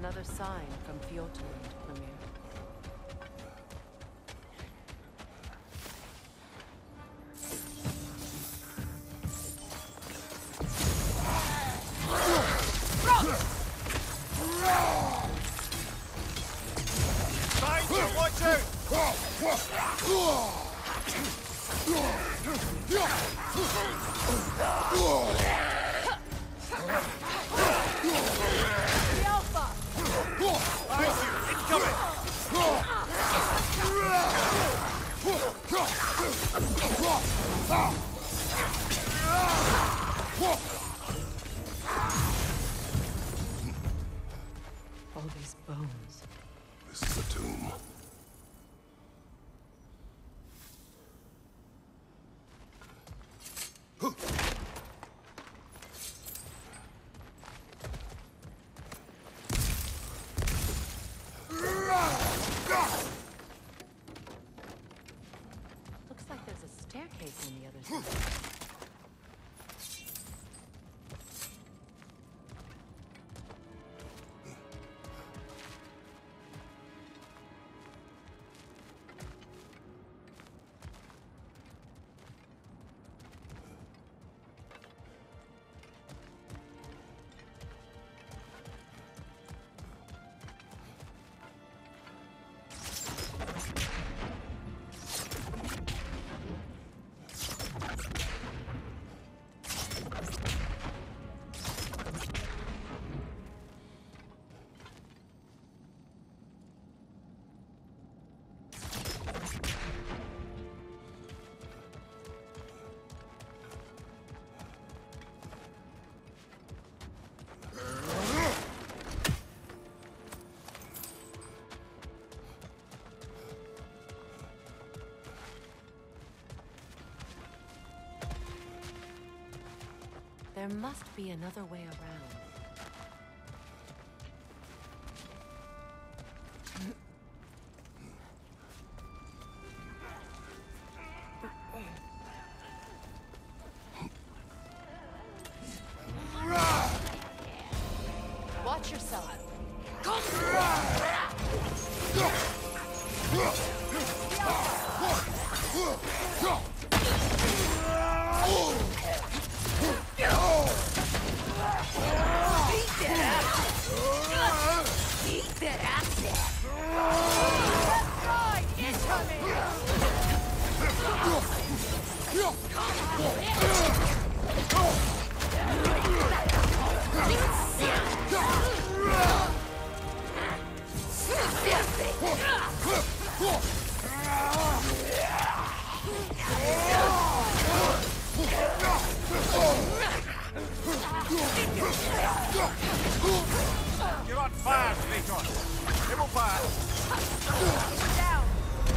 Another sign from Fjordland, Mimir. Watch out! The Alpha! Behind you! Incoming! All these bones. This is the tomb. Looks like there's a staircase on the other side. There must be another way around. Watch yourself. You're on fire, Straton! They will fire! Down!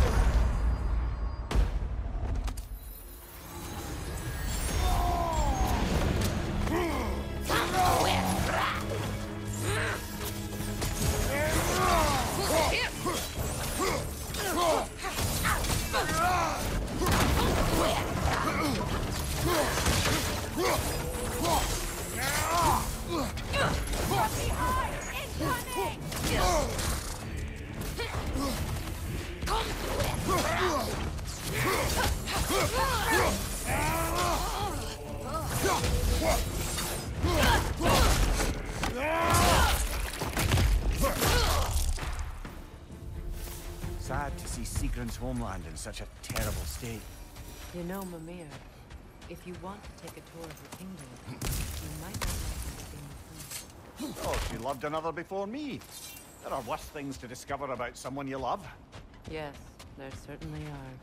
Sad to see Sigrun's homeland in such a terrible state. You know, Mimir, if you want to take a tour of the kingdom, you might not like everything you find. Oh, she loved another before me. There are worse things to discover about someone you love. Yes, there certainly are.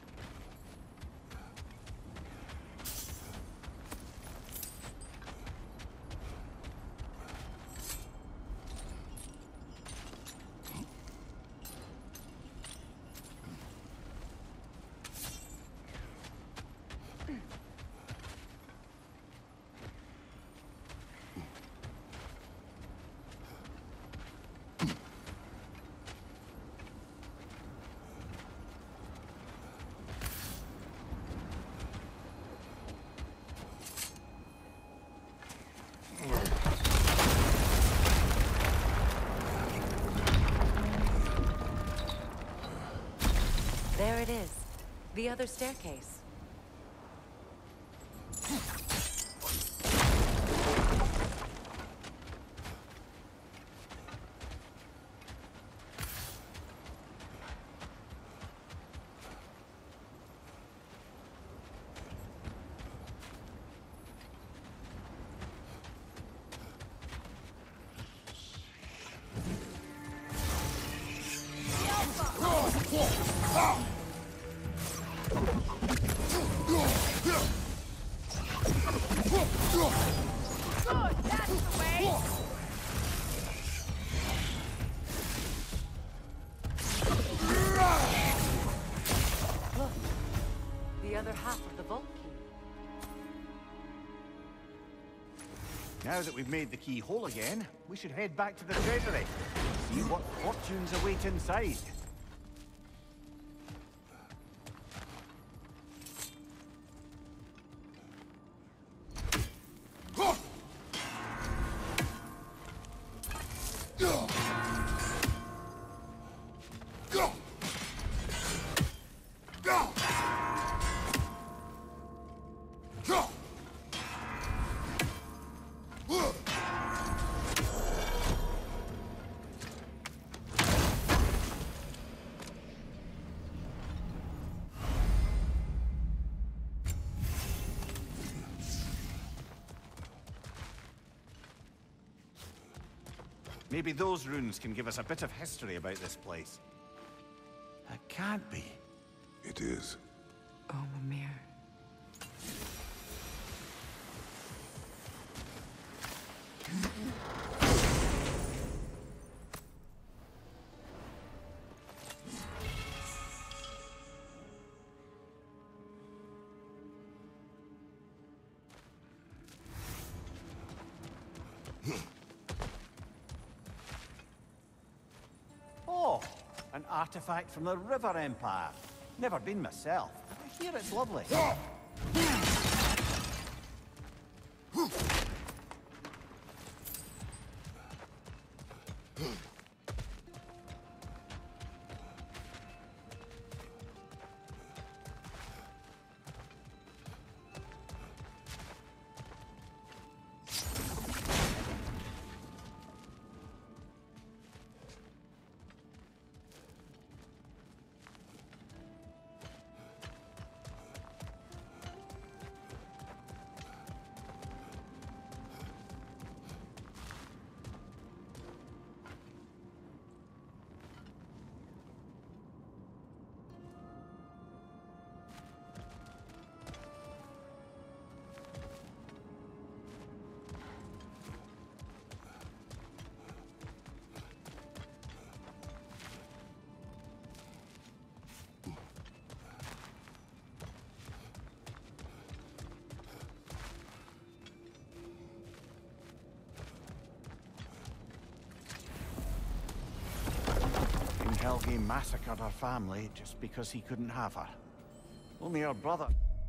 There it is. The other staircase. Look, the other half of the vault key. Now that we've made the key whole again, we should head back to the treasury. See what fortunes await inside. Maybe those runes can give us a bit of history about this place. It can't be. It is. Oh, Mimir. Oh, an artifact from the River Empire. Never been myself, but I hear it's lovely. Helgi massacred her family just because he couldn't have her. Only her brother...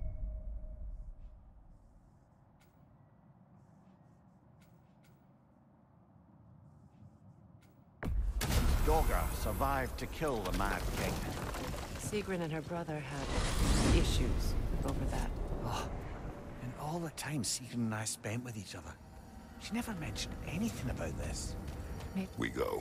Dogger survived to kill the Mad King. Sigrun and her brother had issues over that. Oh, and all the time Sigrun and I spent with each other, she never mentioned anything about this. We go.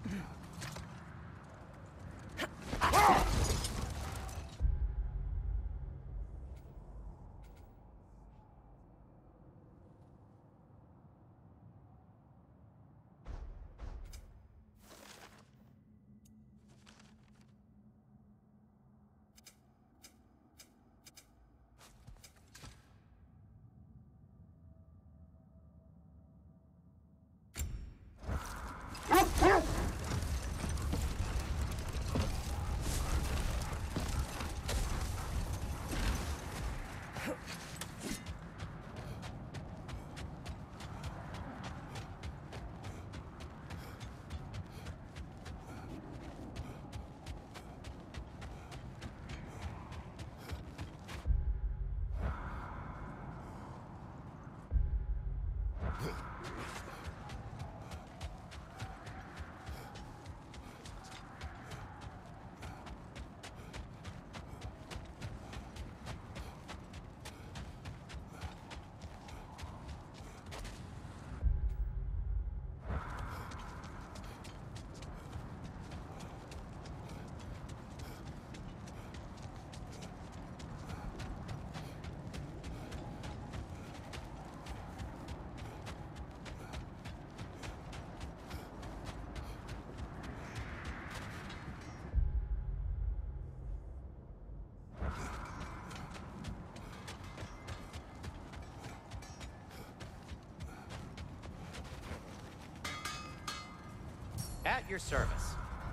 At your service.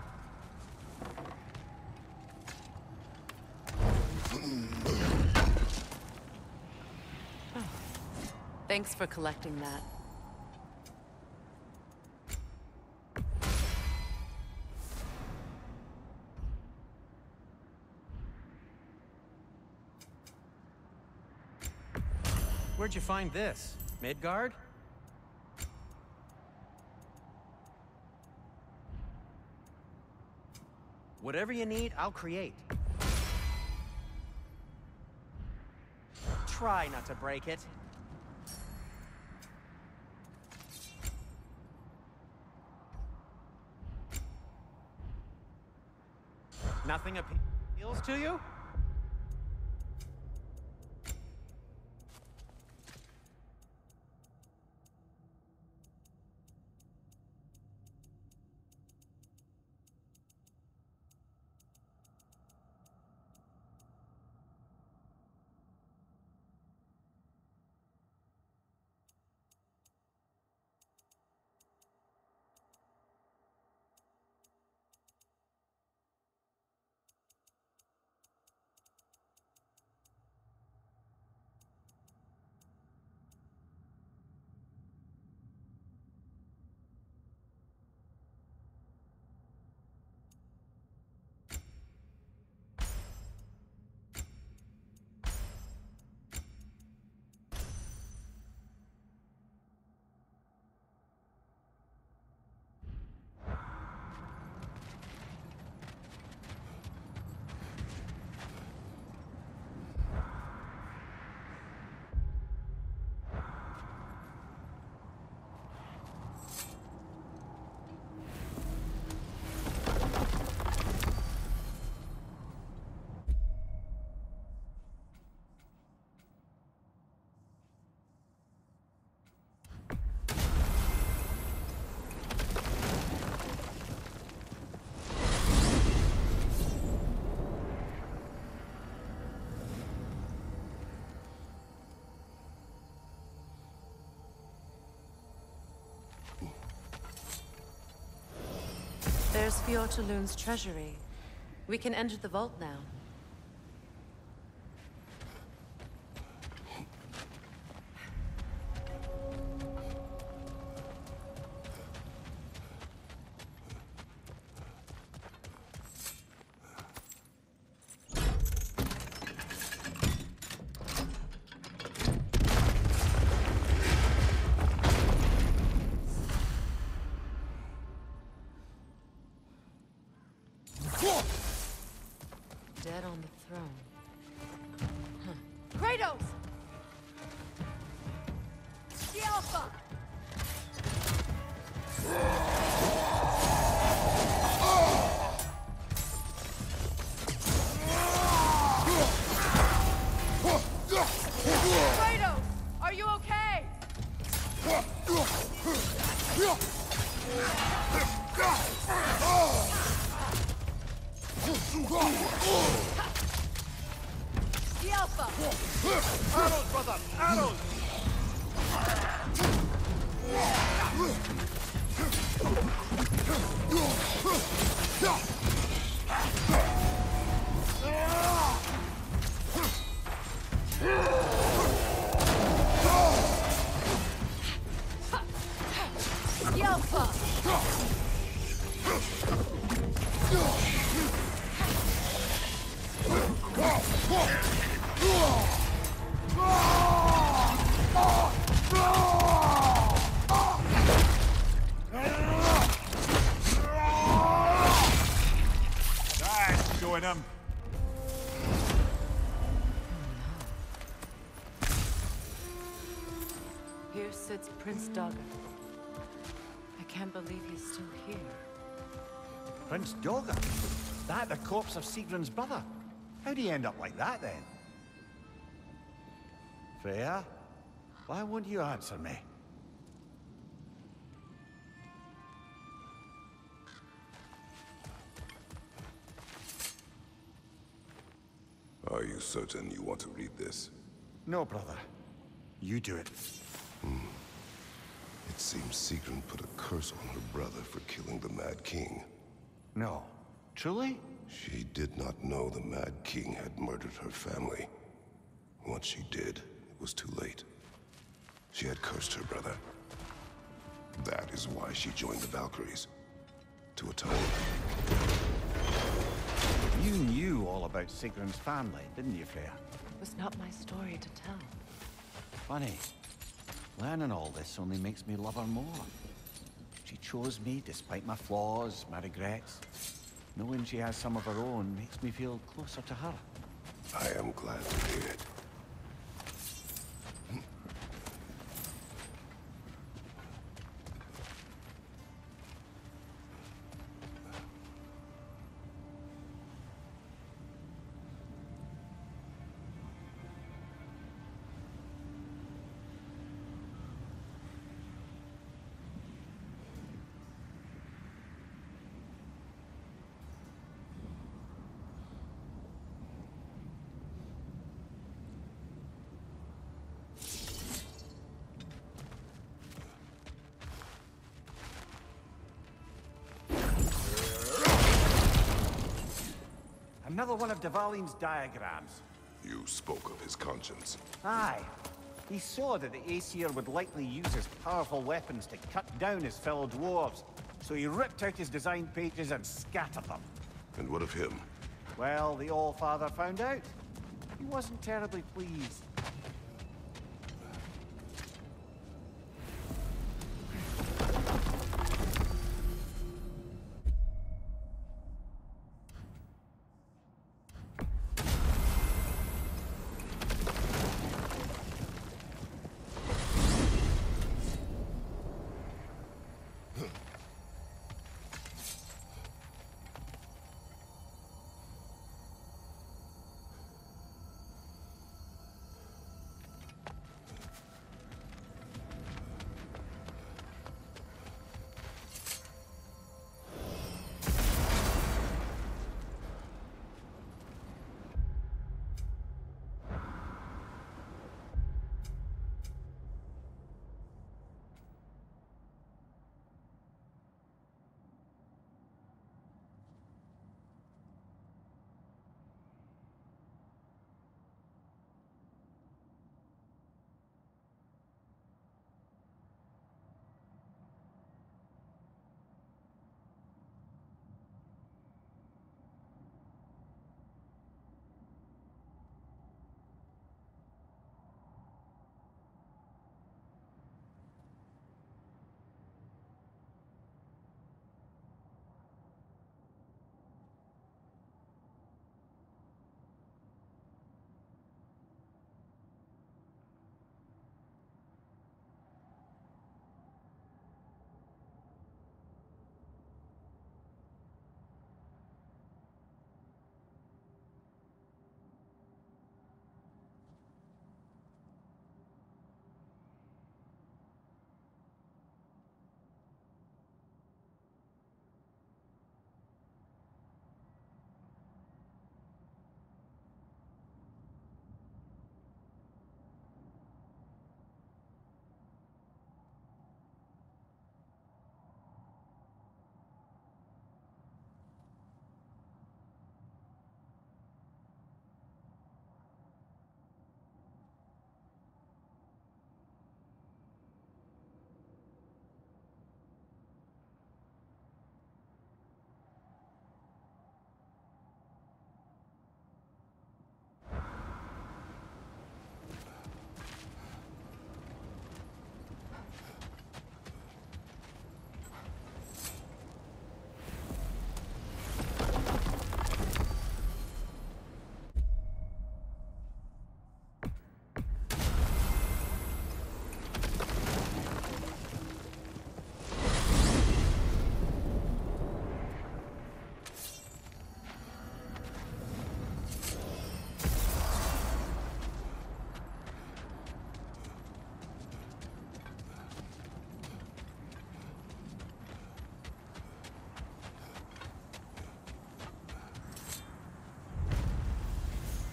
Thanks for collecting that. Where'd you find this? Midgard? Whatever you need, I'll create. Try not to break it. Nothing appeals to you? There's Fjortulun's treasury. We can enter the vault now. Dead on the throne. Huh. Kratos! The Alpha! arrows! That's showing him. Here sits Prince Dogger. I can't believe he's still here. Prince Dogger? That the corpse of Sigrun's brother? How'd he end up like that, then? Freya? Why won't you answer me? Are you certain you want to read this? No, brother. You do it. It seems Sigrun put a curse on her brother for killing the Mad King. No. Truly? She did not know the Mad King had murdered her family. Once she did, it was too late. She had cursed her brother. That is why she joined the Valkyries. To atone. You knew all about Sigrun's family, didn't you, Freya? It was not my story to tell. Funny. Learning all this only makes me love her more. She chose me despite my flaws, my regrets. Knowing she has some of her own makes me feel closer to her. I am glad to hear it. Another one of Dvalin's diagrams. You spoke of his conscience. Aye. He saw that the Aesir would likely use his powerful weapons to cut down his fellow dwarves. So he ripped out his design pages and scattered them. And what of him? Well, the All-Father found out. He wasn't terribly pleased.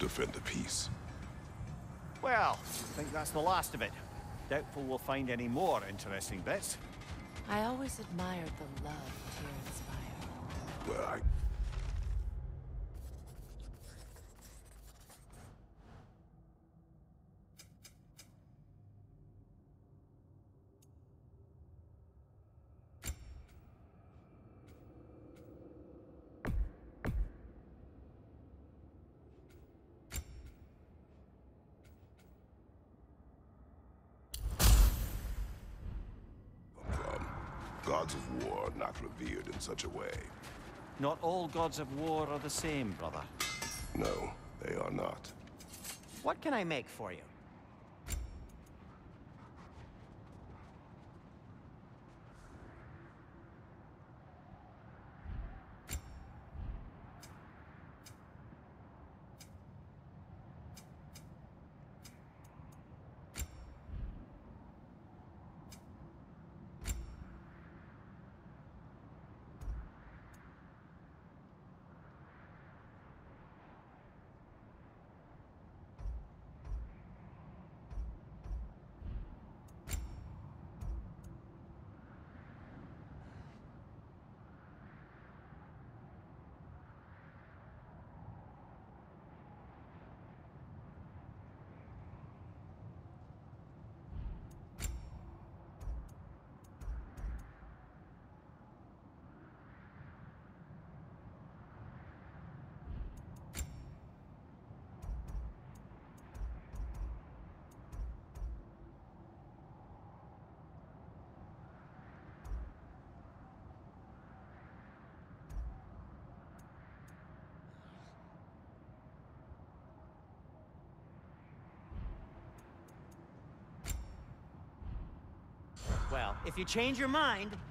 defend the peace. Well, I think that's the last of it. Doubtful we'll find any more interesting bits. I always admired the love Tyr inspired. Well, gods of war are not revered in such a way. Not all gods of war are the same, brother. No, they are not. What can I make for you? Well, if you change your mind,